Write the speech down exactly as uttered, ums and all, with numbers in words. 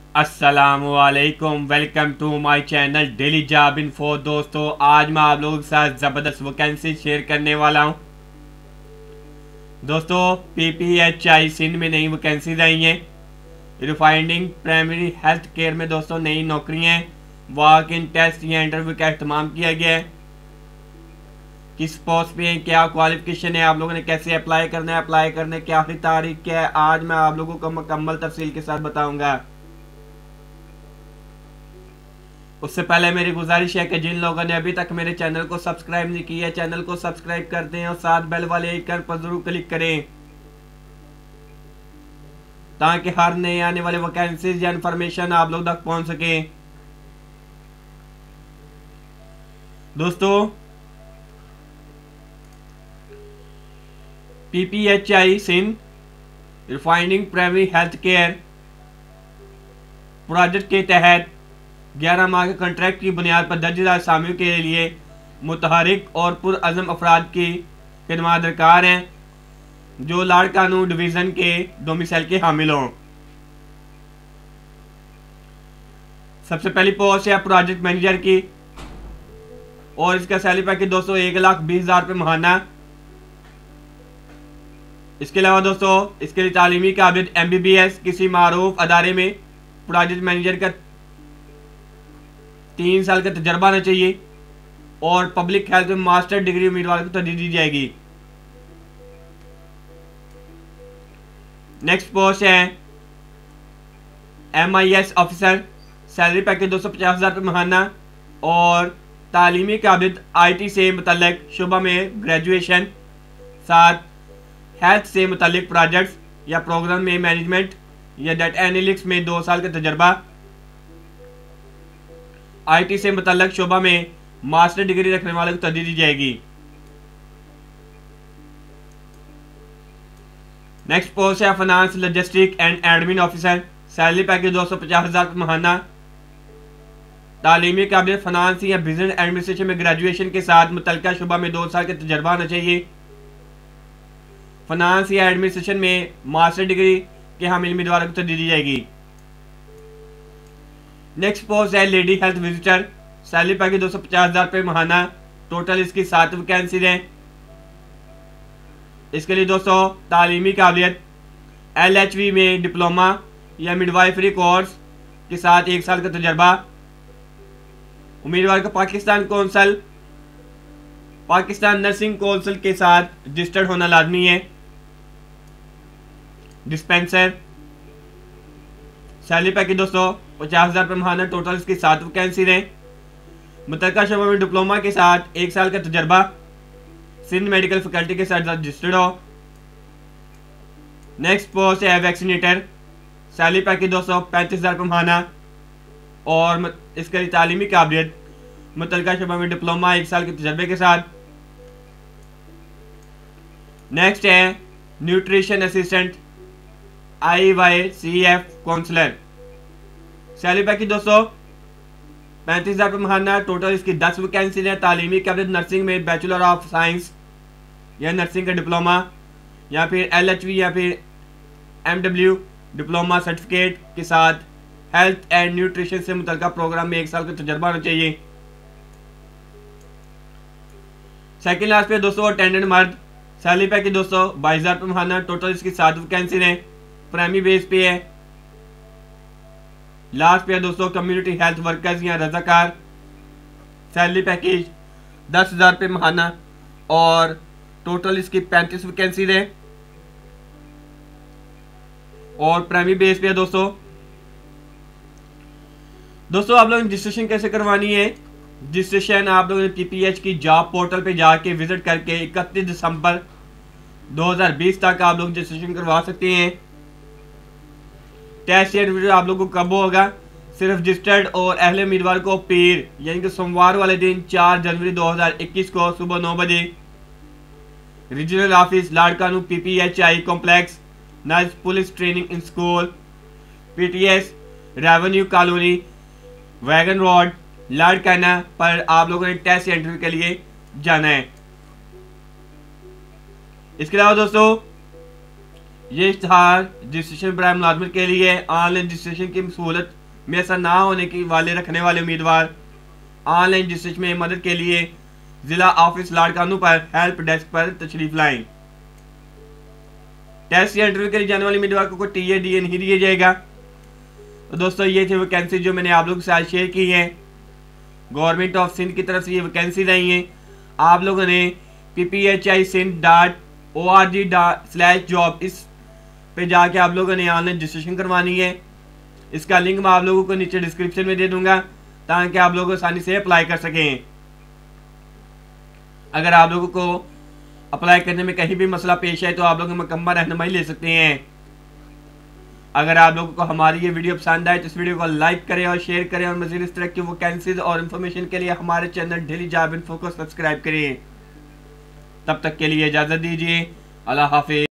अस्सलामुअलैकुम, welcome to my channel daily job info. दोस्तों, आज मैं आप लोगों के साथ ज़बरदस्त वैकेंसी शेयर करने वाला हूं। दोस्तों, पीपीएचआई सिंध में नई वैकेंसीज आई हैं। रिफाइंडिंग प्राइमरी हेल्थ केयर में दोस्तों नई नौकरियां हैं। वॉक इन टेस्ट या इंटरव्यू का अहतमाम किया गया है। किस पोस्ट पे है, क्या क्वालिफिकेशन है, आप लोगों ने कैसे अप्लाई करना है, अप्लाई करने की आखिरी तारीख क्या है, आज मैं आप लोगों को मुकम्मल तफसील के साथ बताऊंगा। उससे पहले मेरी गुजारिश है कि जिन लोगों ने अभी तक मेरे चैनल को सब्सक्राइब नहीं किया, चैनल को सब्सक्राइब कर दें और साथ बेल वाले आइकन पर जरूर क्लिक करें ताकि हर नए आने वाले वैकेंसीज या इंफॉर्मेशन आप लोग तक पहुंच सके। दोस्तों, PPHI Sindh refining primary health care project के तहत ग्यारह माह के कॉन्ट्रैक्ट की बुनियाद पर दर्जेदार असामियों के लिए मुतहरिक और पुरअज़म अफराद की खिदमत दरकार हैं जो लाड़ कानून डिवीज़न के डोमिसाइल के हामिल हों। सबसे पहली पोस्ट है प्रोजेक्ट मैनेजर की और इसका सैलरी पैकेज दोस्तों एक लाख बीस हज़ार रुपये महाना। इसके अलावा दोस्तों, इसके लिए तालीमी काबिलियत एम बी बी एस किसी मारूफ अदारे में प्रोजेक्ट मैनेजर का तीन साल का तजर्बा होना चाहिए और पब्लिक हेल्थ में मास्टर डिग्री उम्मीदवार को तरजीह दी जाएगी। नेक्स्ट पोस्ट है M I S officer, salary package दो सौ पचास हज़ार रुपये महाना और तालीमी काबिलियत आई टी से मुतल्लिक शुबा में ग्रेजुएशन, साथ हेल्थ से मुतल्लिक प्रोजेक्ट्स या प्रोग्राम में मैनेजमेंट या डाटा एनालिटिक्स में दो साल का तजर्बा, आईटी से मुतल्लिक शोबा में मास्टर डिग्री रखने वाले को तरजीह दी जाएगी। नेक्स्ट पोस्ट है finance logistic and admin officer, salary package दो सौ पचास हज़ार रुपये महाना। तालीमी काबिलियत फाइनेंस या बिजनेस एडमिनिस्ट्रेशन में ग्रेजुएशन के साथ मुतल्लिका शुबा में दो साल का तजर्बा होना चाहिए। फाइनेंस या एडमिनिस्ट्रेशन में मास्टर डिग्री के हामिल उम्मीदवारों को तरजीह दी जाएगी। नेक्स्ट पोस्ट है lady health visitor, salary package दो सौ पचास हज़ार रुपये महाना। टोटल इसकी सात वैकेंसीज हैं। इसके लिए दोस्तों तालीमी काबिलियत एल एच वी में डिप्लोमा या मिडवाइफरी कोर्स के साथ एक साल का तजर्बा। उम्मीदवार को Pakistan council Pakistan nursing council के साथ रजिस्टर्ड होना लाजमी है। डिस्पेंसर, सैलरी पैकेज दोस्तों पचास हज़ार रुपये महाना। टोटल इसकी सात वैकेंसी हैं। मुतल्लिका शोबे में डिप्लोमा के साथ एक साल का तजर्बा, सिंध मेडिकल फैकल्टी के साथ रजिस्टर्ड हो। नेक्स्ट पोस्ट है वैक्सीनेटर, सैलरी पैकेज दो सौ पैंतीस हज़ार रुपये महाना और इसके लिए तालीमी काबिलियत मुतल्लिका शोबे में डिप्लोमा एक साल के तजर्बे के साथ। नेक्स्ट है nutrition assistant I Y C F counsellor, salary package दो सौ पैंतीस हज़ार रुपये महाना। टोटल इसकी दस वैकेंसी है। तालीमी काबिलियत नर्सिंग में बैचलर ऑफ साइंस या नर्सिंग का डिप्लोमा या फिर एल एच वी या फिर एम डब्ल्यू डिप्लोमा सर्टिफिकेट के साथ हेल्थ एंड न्यूट्रिशन से मुतल्लिका प्रोग्राम में एक साल का तजर्बा होना चाहिए। सेकेंड लास्ट पे दोस्तों अटेंडेंट मर्द, सैलरी पैकेज दो सौ बाईस हज़ार रुपये महाना। टोटल इसकी सात वैकेंसी है। प्राइमरी बेस पे है। लास्ट पे है दोस्तों कम्युनिटी हेल्थ वर्कर्स या रजाकार, सैलरी पैकेज दस हज़ार रुपये महाना और टोटल इसकी पैंतीस वैकेंसी है और प्राइमरी बेस पे है। दोस्तों दोस्तों आप लोग रजिस्ट्रेशन कैसे करवानी है? रजिस्ट्रेशन आप लोगों ने पीपीएच की जॉब पोर्टल पे जाके विजिट करके इकतीस दिसंबर दो हज़ार बीस तक आप लोग रजिस्ट्रेशन करवा सकते हैं। टेस्ट इंटरव्यू आप लोगों को कब होगा? सिर्फ रजिस्टर्ड और अहले उम्मीदवार को पीर यानी कि सोमवार वाले दिन चार जनवरी दो हज़ार इक्कीस को सुबह नौ बजे regional office Larkana PPHI complex नज police training school PTS revenue colony wagon road Larkana पर आप लोगों ने टेस्ट इंटरव्यू के लिए जाना है। इसके अलावा दोस्तों ये इश्तहार रजिस्ट्रेशन बराए मुलाजमत के लिए ऑनलाइन रजिस्ट्रेशन की सहूलत मैसर ना होने की वाले रखने वाले उम्मीदवार ऑनलाइन रजिस्ट्रेशन में मदद के लिए जिला ऑफिस लाड़कानू पर हेल्प डेस्क पर तशरीफ लाएं। टेस्ट या इंटरव्यू के लिए जाने वाले उम्मीदवार को कोई टी ए डी ए नहीं दिया जाएगा। तो दोस्तों ये थे वैकेंसी जो मैंने आप लोगों के साथ शेयर की है। गवर्नमेंट ऑफ सिंध की तरफ से ये वैकेंसीज आई हैं। आप लोगों ने P P H I Sindh dot O R G dot slash job इस पे जाके आप लोगों ने ऑनलाइन रजिस्ट्रेशन करवानी है। इसका लिंक मैं आप लोगों को नीचे डिस्क्रिप्शन में दे दूंगा ताकि आप लोग आसानी से अप्लाई कर सकें। अगर आप लोगों को अप्लाई करने में कहीं भी मसला पेश है तो आप लोग मुकम्मल रहनुमाई ले सकते हैं। अगर आप लोगों को हमारी ये वीडियो पसंद आए तो इस वीडियो को लाइक करें और शेयर करें और मज़ीद इस तरह की वैकेंसीज और इन्फॉर्मेशन के लिए हमारे चैनल डेली जॉब इन्फो को सब्सक्राइब करें। तब तक के लिए इजाज़त दीजिए। अल्लाह हाफिज़।